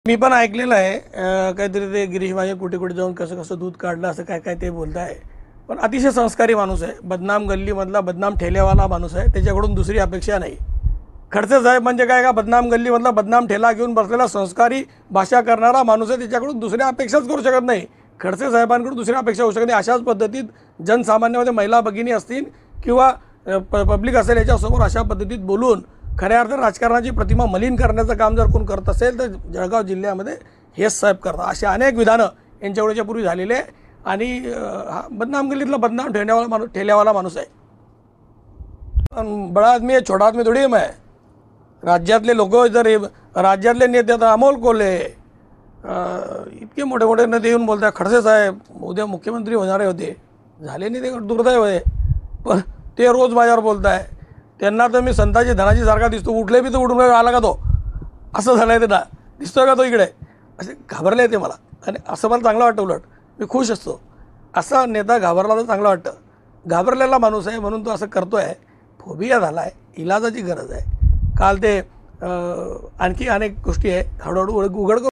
मी पण ऐकलेलं आहे काहीतरी ते गिरीश माझ्या कुठे कुठे जाऊन कसं कसं दूध काढलं असं काय काय ते बोलताय। पण अतिशय संस्कारी माणूस आहे, बदनाम गल्लीमधला बदनाम ठेलेवाला माणूस आहे, त्याच्याकडून दुसरी अपेक्षा नाही। खडसे साहेब म्हणजे काय का बदनाम गल्लीमधला बदनाम ठेला घेऊन बसलेला संस्कारी भाषा करणारा माणूस आहे, त्याच्याकडून दुसऱ्या अपेक्षाच करू शकत नाही। खडसे साहेबांकडून दुसरी अपेक्षा होऊ शकत नाही। अशाच पद्धतीत जनसामान्यामध्ये महिला भगिनी असतील किंवा पब्लिक असेल याच्यासमोर अशा पद्धतीत बोलून खऱ्या अर्थात राजकारणाची प्रतिमा मलिन करण्याचं काम जर कोण करत असेल तर जळगाव जिल्ह्यामध्ये हेच साहेब करतात। असे अनेक विधानं यांच्या वेळेच्या पूर्वी झालेले आहे आणि हा बदनाम गल्लीतला बदनाम ठेल्यावाला माणूस आहे। बड़ा आदमी है, छोटा आदमी थोड़ी है मैं। राज्यातले लोक जर राज्यातले नेते आता अमोल कोल्हे इतके मोठे मोठे नेते येऊन बोलतात खडसे साहेब उद्या मुख्यमंत्री होणारे होते, झाले नाही, ते दुर्दैव आहे। पण ते रोज माझ्यावर बोलत आहे, त्यांना तर मी संताची धनाची सारखा दिसतो, उठले बी तर उठून आला का तो, असं झालं आहे त्यांना, दिसतोय का तो इकडे, असे घाबरले ते मला। आणि असं मला चांगलं वाटतं, उलट मी खुश असतो। असा नेता घाबरला तर चांगलं वाटतं। घाबरलेला माणूस आहे म्हणून तो असं करतो आहे, फोबिया झाला आहे, इलाजाची गरज आहे। काल ते आणखी अनेक गोष्टी आहे हळूहळू उघड